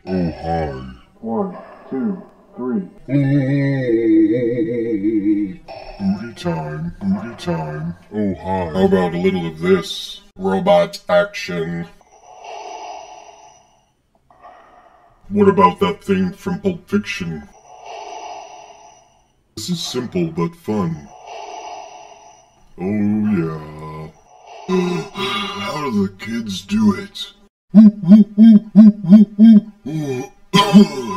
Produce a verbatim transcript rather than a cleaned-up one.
Oh, hi. One, two, three. Booty time, booty time. Oh, hi. How about a little of this? Robot action. What about that thing from Pulp Fiction? This is simple but fun. Oh, yeah. How do the kids do it?